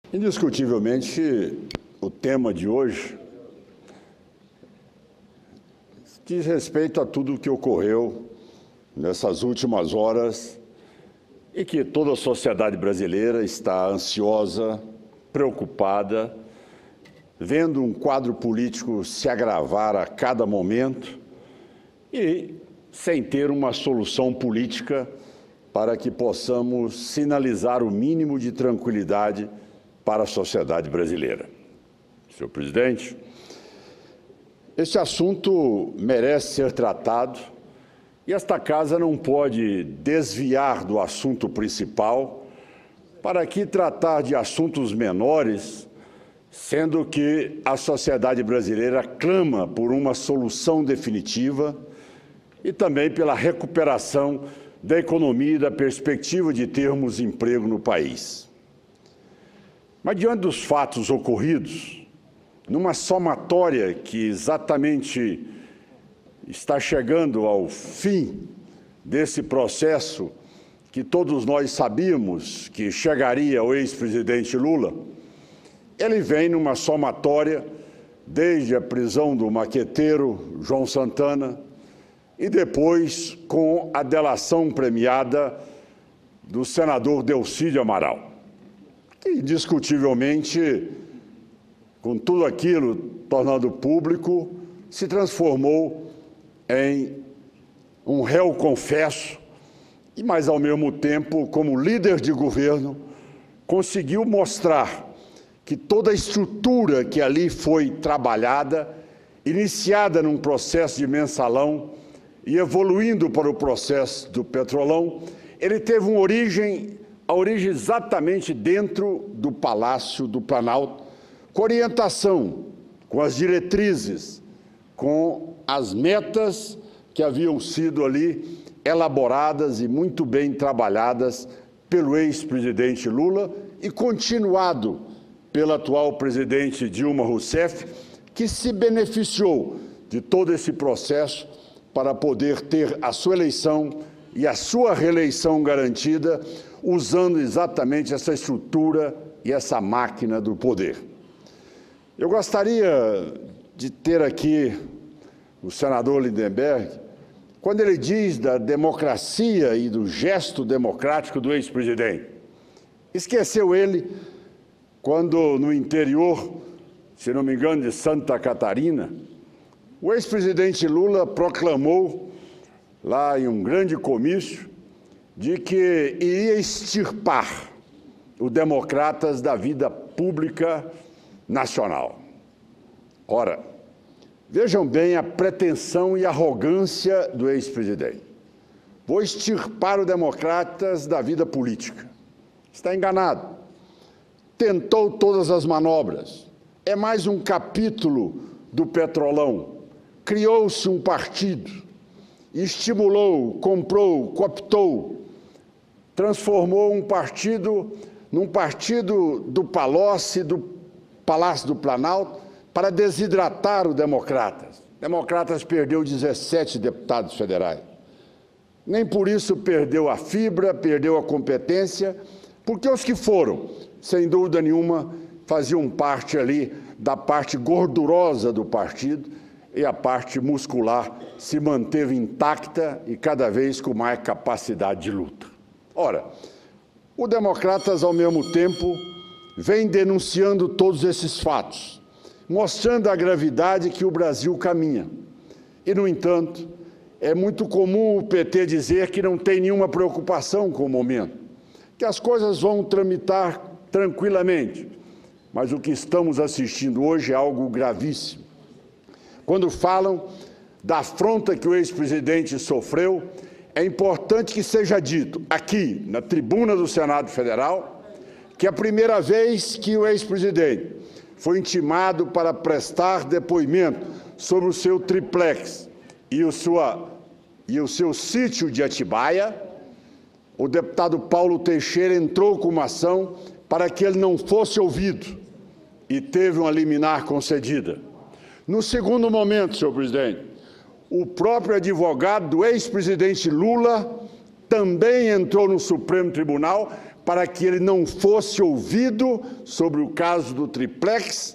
Indiscutivelmente, o tema de hoje diz respeito a tudo o que ocorreu nessas últimas horas e que toda a sociedade brasileira está ansiosa, preocupada, vendo um quadro político se agravar a cada momento e sem ter uma solução política para que possamos sinalizar o mínimo de tranquilidade para a sociedade brasileira. Senhor presidente, este assunto merece ser tratado e esta Casa não pode desviar do assunto principal para aqui tratar de assuntos menores, sendo que a sociedade brasileira clama por uma solução definitiva e também pela recuperação da economia e da perspectiva de termos emprego no país. Mas, diante dos fatos ocorridos, numa somatória que exatamente está chegando ao fim desse processo que todos nós sabíamos que chegaria ao ex-presidente Lula, ele vem numa somatória desde a prisão do maqueteiro João Santana e depois com a delação premiada do senador Delcídio Amaral, que indiscutivelmente, com tudo aquilo tornado público, se transformou em um réu confesso e, mas ao mesmo tempo, como líder de governo, conseguiu mostrar que toda a estrutura que ali foi trabalhada, iniciada num processo de mensalão e evoluindo para o processo do Petrolão, ele teve a origem exatamente dentro do Palácio do Planalto, com orientação, com as diretrizes, com as metas que haviam sido ali elaboradas e muito bem trabalhadas pelo ex-presidente Lula e continuado pela atual presidente Dilma Rousseff, que se beneficiou de todo esse processo para poder ter a sua eleição e a sua reeleição garantida, usando exatamente essa estrutura e essa máquina do poder. Eu gostaria de ter aqui o senador Lindenberg, quando ele diz da democracia e do gesto democrático do ex-presidente. Esqueceu ele quando, no interior, se não me engano, de Santa Catarina, o ex-presidente Lula proclamou, lá em um grande comício, de que iria extirpar os democratas da vida pública nacional. Ora, vejam bem a pretensão e arrogância do ex-presidente. Vou extirpar os democratas da vida política. Está enganado. Tentou todas as manobras. É mais um capítulo do Petrolão. Criou-se um partido, estimulou, comprou, cooptou, transformou um partido num partido do Palácio do Planalto para desidratar os democratas. Democratas perdeu 17 deputados federais. Nem por isso perdeu a fibra, perdeu a competência, porque os que foram, sem dúvida nenhuma, faziam parte ali da parte gordurosa do partido e a parte muscular se manteve intacta e cada vez com mais capacidade de luta. Ora, os democratas, ao mesmo tempo, vêm denunciando todos esses fatos, mostrando a gravidade que o Brasil caminha. E, no entanto, é muito comum o PT dizer que não tem nenhuma preocupação com o momento, que as coisas vão tramitar tranquilamente. Mas o que estamos assistindo hoje é algo gravíssimo. Quando falam da afronta que o ex-presidente sofreu, é importante que seja dito aqui, na tribuna do Senado Federal, que a primeira vez que o ex-presidente foi intimado para prestar depoimento sobre o seu triplex e o seu sítio de Atibaia, o deputado Paulo Teixeira entrou com uma ação para que ele não fosse ouvido e teve uma liminar concedida. No segundo momento, senhor presidente, o próprio advogado do ex-presidente Lula também entrou no Supremo Tribunal para que ele não fosse ouvido sobre o caso do triplex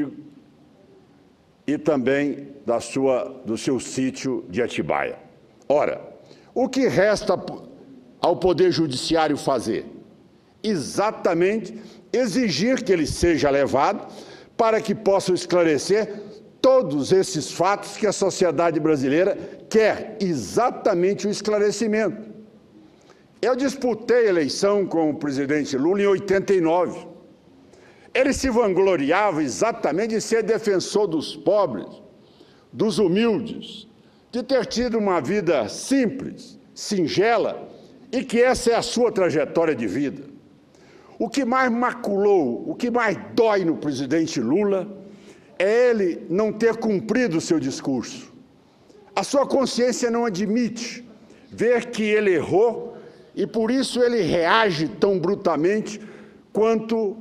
e também do seu sítio de Atibaia. Ora, o que resta ao Poder Judiciário fazer? Exatamente exigir que ele seja levado para que possa esclarecer todos esses fatos que a sociedade brasileira quer exatamente o esclarecimento. Eu disputei a eleição com o presidente Lula em 89. Ele se vangloriava exatamente de ser defensor dos pobres, dos humildes, de ter tido uma vida simples, singela, e que essa é a sua trajetória de vida. O que mais maculou, o que mais dói no presidente Lula é ele não ter cumprido o seu discurso. A sua consciência não admite ver que ele errou e por isso ele reage tão brutalmente quanto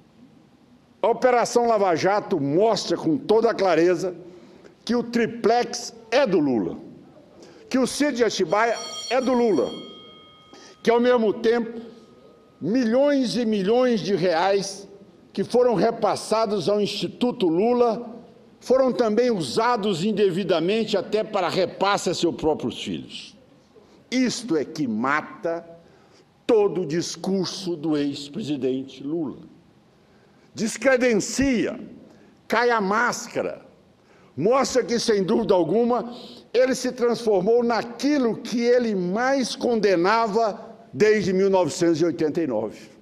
a Operação Lava Jato mostra com toda a clareza que o triplex é do Lula, que o sítio de Atibaia é do Lula, que ao mesmo tempo milhões e milhões de reais que foram repassados ao Instituto Lula foram também usados indevidamente até para repasse a seus próprios filhos. Isto é que mata todo o discurso do ex-presidente Lula. Descredencia, cai a máscara, mostra que, sem dúvida alguma, ele se transformou naquilo que ele mais condenava desde 1989.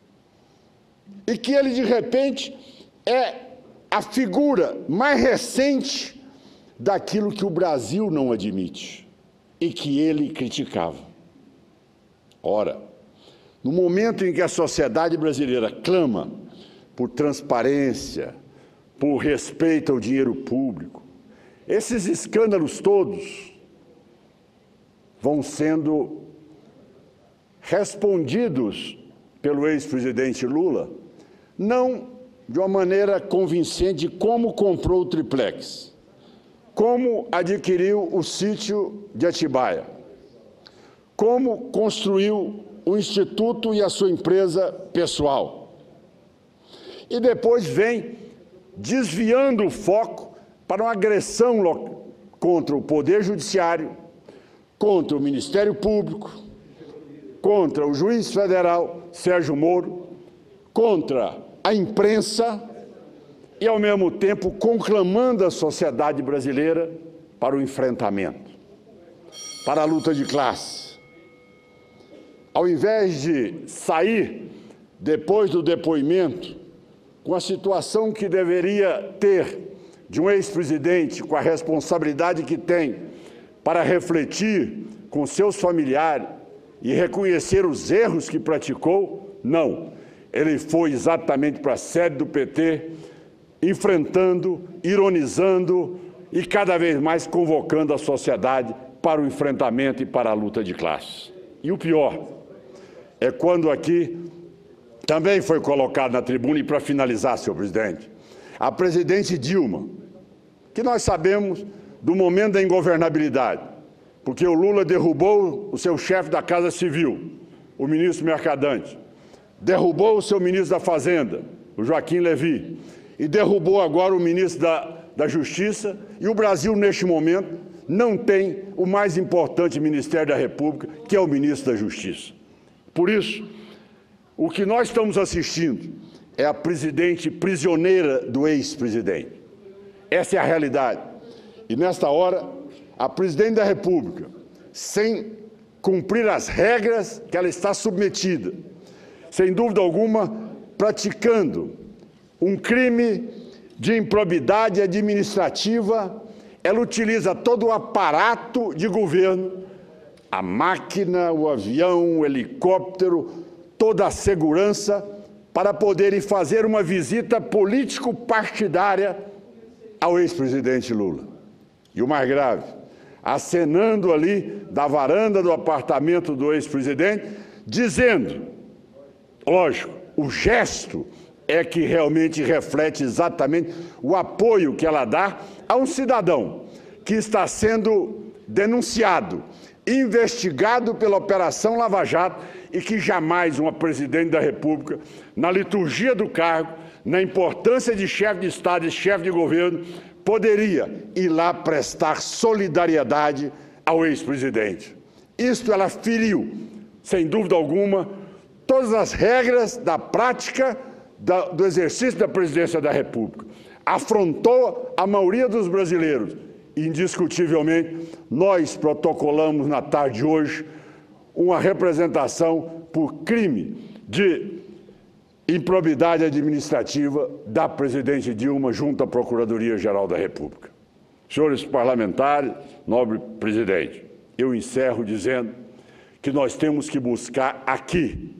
E que ele, de repente, é a figura mais recente daquilo que o Brasil não admite e que ele criticava. Ora, no momento em que a sociedade brasileira clama por transparência, por respeito ao dinheiro público, esses escândalos todos vão sendo respondidos pelo ex-presidente Lula, não de uma maneira convincente de como comprou o triplex, como adquiriu o sítio de Atibaia, como construiu o Instituto e a sua empresa pessoal. E depois vem desviando o foco para uma agressão contra o Poder Judiciário, contra o Ministério Público, contra o juiz federal Sérgio Moro, contra a imprensa e, ao mesmo tempo, conclamando a sociedade brasileira para o enfrentamento, para a luta de classe. Ao invés de sair, depois do depoimento, com a situação que deveria ter de um ex-presidente, com a responsabilidade que tem para refletir com seus familiares e reconhecer os erros que praticou, não. Ele foi exatamente para a sede do PT, enfrentando, ironizando e cada vez mais convocando a sociedade para o enfrentamento e para a luta de classe. E o pior é quando aqui também foi colocado na tribuna, e para finalizar, senhor presidente, a presidente Dilma, que nós sabemos do momento da ingovernabilidade, porque o Lula derrubou o seu chefe da Casa Civil, o ministro Mercadante, derrubou o seu ministro da Fazenda, o Joaquim Levy, e derrubou agora o ministro da Justiça, e o Brasil, neste momento, não tem o mais importante Ministério da República, que é o ministro da Justiça. Por isso, o que nós estamos assistindo é a presidente prisioneira do ex-presidente. Essa é a realidade. E, nesta hora, a presidente da República, sem cumprir as regras que ela está submetida, sem dúvida alguma, praticando um crime de improbidade administrativa, ela utiliza todo o aparato de governo, a máquina, o avião, o helicóptero, toda a segurança, para poderem fazer uma visita político-partidária ao ex-presidente Lula. E o mais grave, acenando ali da varanda do apartamento do ex-presidente, dizendo, lógico, o gesto é que realmente reflete exatamente o apoio que ela dá a um cidadão que está sendo denunciado, investigado pela Operação Lava Jato e que jamais uma presidente da República, na liturgia do cargo, na importância de chefe de Estado e chefe de governo, poderia ir lá prestar solidariedade ao ex-presidente. Isto ela feriu, sem dúvida alguma, todas as regras da prática do exercício da presidência da República. Afrontou a maioria dos brasileiros. Indiscutivelmente, nós protocolamos na tarde de hoje uma representação por crime de improbidade administrativa da presidente Dilma junto à Procuradoria-Geral da República. Senhores parlamentares, nobre presidente, eu encerro dizendo que nós temos que buscar aqui,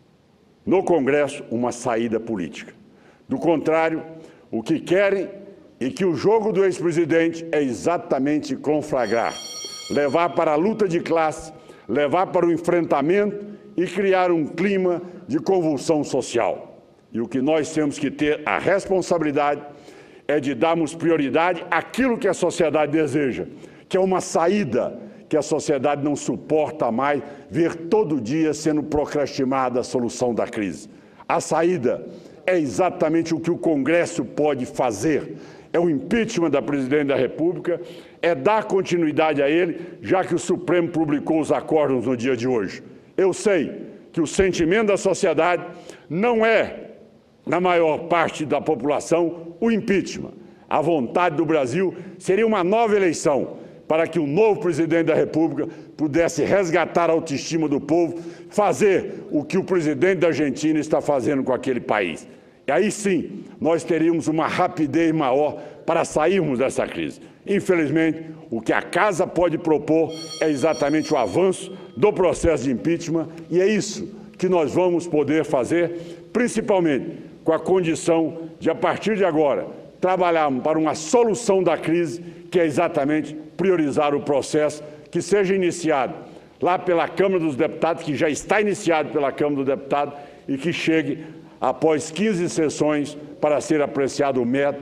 no Congresso, uma saída política. Do contrário, o que querem e que o jogo do ex-presidente é exatamente conflagrar, levar para a luta de classe, levar para o enfrentamento e criar um clima de convulsão social. E o que nós temos que ter a responsabilidade é de darmos prioridade àquilo que a sociedade deseja, que é uma saída que a sociedade não suporta mais ver todo dia sendo procrastinada a solução da crise. A saída é exatamente o que o Congresso pode fazer. É o impeachment da presidente da República, é dar continuidade a ele, já que o Supremo publicou os acórdãos no dia de hoje. Eu sei que o sentimento da sociedade não é, na maior parte da população, o impeachment. A vontade do Brasil seria uma nova eleição, para que o novo presidente da República pudesse resgatar a autoestima do povo, fazer o que o presidente da Argentina está fazendo com aquele país. E aí sim, nós teríamos uma rapidez maior para sairmos dessa crise. Infelizmente, o que a Casa pode propor é exatamente o avanço do processo de impeachment, e é isso que nós vamos poder fazer, principalmente com a condição de, a partir de agora, trabalharmos para uma solução da crise, que é exatamente priorizar o processo que seja iniciado lá pela Câmara dos Deputados, que já está iniciado pela Câmara dos Deputados, e que chegue após 15 sessões para ser apreciado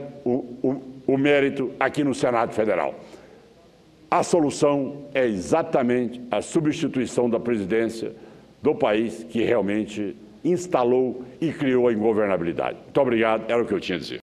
o mérito aqui no Senado Federal. A solução é exatamente a substituição da presidência do país que realmente instalou e criou a ingovernabilidade. Muito obrigado, era o que eu tinha a dizer.